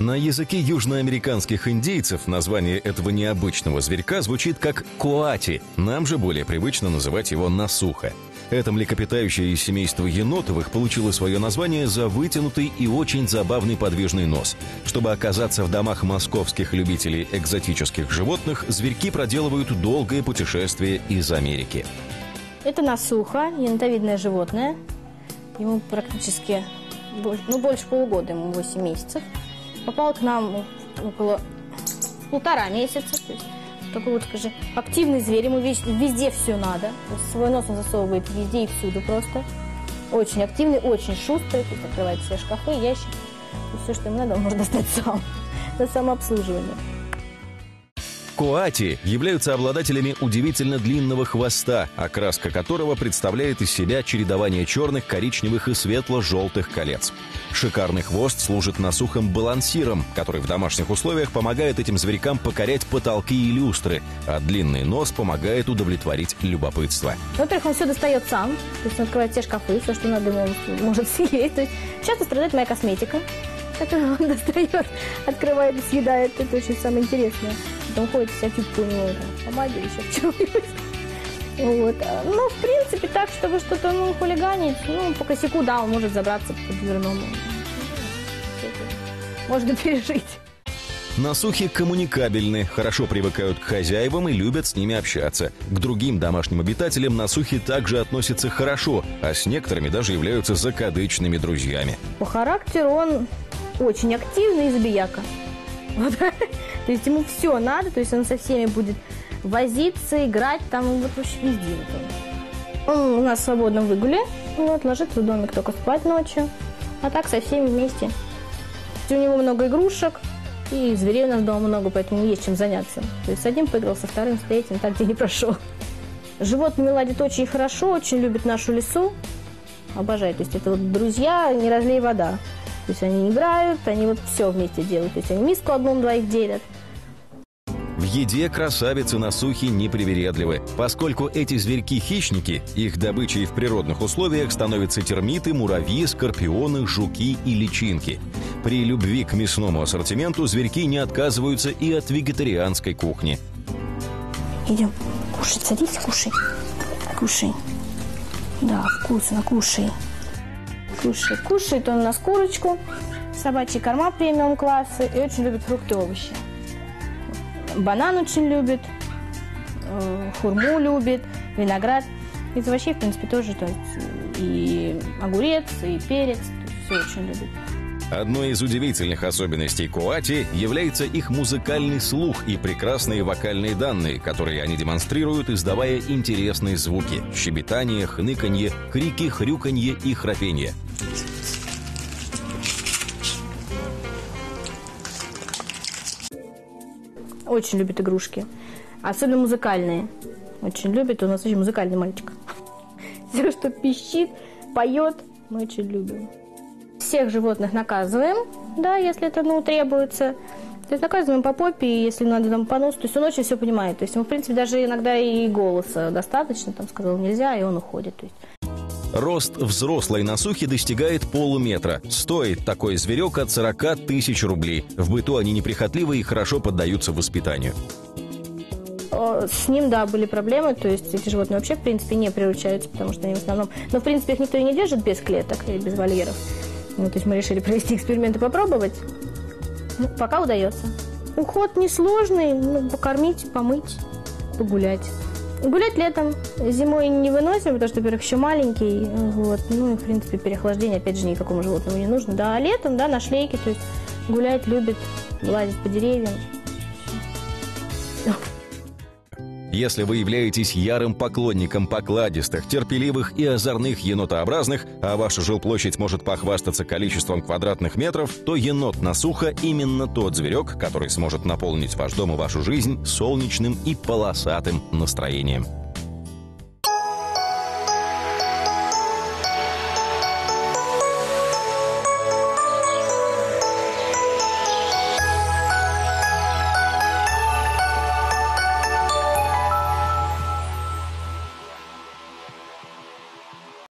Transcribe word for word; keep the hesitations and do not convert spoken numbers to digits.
На языке южноамериканских индейцев название этого необычного зверька звучит как коати, нам же более привычно называть его насуха. Это млекопитающее из семейства енотовых получило свое название за вытянутый и очень забавный подвижный нос. Чтобы оказаться в домах московских любителей экзотических животных, зверьки проделывают долгое путешествие из Америки. Это насуха, енотовидное животное. Ему практически ну, больше полугода, ему восемь месяцев. Попал к нам около полтора месяца. То есть такой вот, скажи, активный зверь. Ему везде все надо. Свой нос он засовывает везде и всюду просто. Очень активный, очень шустрый. То есть открывает все шкафы, ящики. Все, что ему надо, он может достать сам. Это самообслуживание. Коати являются обладателями удивительно длинного хвоста, окраска которого представляет из себя чередование черных, коричневых и светло-желтых колец. Шикарный хвост служит насухам балансиром, который в домашних условиях помогает этим зверькам покорять потолки и люстры, а длинный нос помогает удовлетворить любопытство. Во-первых, он все достает сам, то есть он открывает все шкафы, все, что надо, ему он может съесть. То есть часто страдает моя косметика, которую он достает, открывает и съедает. Это очень самое интересное. Он ходит, вся тюбка у него там, помаде или еще в чем-нибудь. Вот. Ну, в принципе, так, чтобы что-то ну, хулиганить, ну, по косяку, да, он может забраться по дверному. Можно пережить. Насухи коммуникабельны, хорошо привыкают к хозяевам и любят с ними общаться. К другим домашним обитателям насухи также относятся хорошо, а с некоторыми даже являются закадычными друзьями. По характеру он очень активный и забияка. Вот. То есть ему все надо, то есть он со всеми будет возиться, играть, там вот вообще везде. Он у нас в свободном выгуле, вот, ложится в домик только спать ночью, а так со всеми вместе. У него много игрушек, и зверей у нас дома много, поэтому есть чем заняться. То есть с одним поиграл, со вторым, с третьим, так где не прошел. Животными ладит очень хорошо, очень любит нашу лесу, обожает. То есть это вот друзья, не разлей вода. То есть они играют, они вот все вместе делают. То есть они миску одну-двоих делят. В еде красавицы-насухи непривередливы. Поскольку эти зверьки-хищники, их добычей в природных условиях становятся термиты, муравьи, скорпионы, жуки и личинки. При любви к мясному ассортименту зверьки не отказываются и от вегетарианской кухни. Идем. Кушай, садись, кушай. Кушай. Да, вкусно, кушай. Кушает. Кушает он у нас курочку, собачьи корма премиум-класса и очень любит фрукты и овощи. Банан очень любит, хурму любит, виноград. Из овощей, в принципе, тоже то есть, и огурец, и перец, все очень любит. Одной из удивительных особенностей коати является их музыкальный слух и прекрасные вокальные данные, которые они демонстрируют, издавая интересные звуки – щебетание, хныканье, крики, хрюканье и храпенье. Очень любит игрушки, особенно музыкальные. Очень любит, у нас очень музыкальный мальчик. Все, что пищит, поет, мы очень любим. Всех животных наказываем, да, если это, ну, требуется. То есть наказываем по попе, если надо там по носу. То есть он очень все понимает. То есть ему, в принципе, даже иногда и голоса достаточно. Там сказал нельзя, и он уходит. То есть. Рост взрослой насухи достигает полуметра. Стоит такой зверек от сорока тысяч рублей. В быту они неприхотливы и хорошо поддаются воспитанию. С ним, да, были проблемы, то есть эти животные вообще, в принципе, не приручаются, потому что они в основном... Но, в принципе, их никто и не держит без клеток и без вольеров. Ну, то есть мы решили провести эксперимент и попробовать. Ну, пока удается. Уход несложный, ну, покормить, помыть, погулять. Гулять летом, зимой не выносим, потому что, во-первых, еще маленький, вот, ну, и, в принципе, переохлаждение, опять же, никакому животному не нужно. Да, а летом, да, на шлейке, то есть гулять любит, лазить по деревьям. Если вы являетесь ярым поклонником покладистых, терпеливых и озорных енотообразных, а ваша жилплощадь может похвастаться количеством квадратных метров, то енот-насуха именно тот зверек, который сможет наполнить ваш дом и вашу жизнь солнечным и полосатым настроением.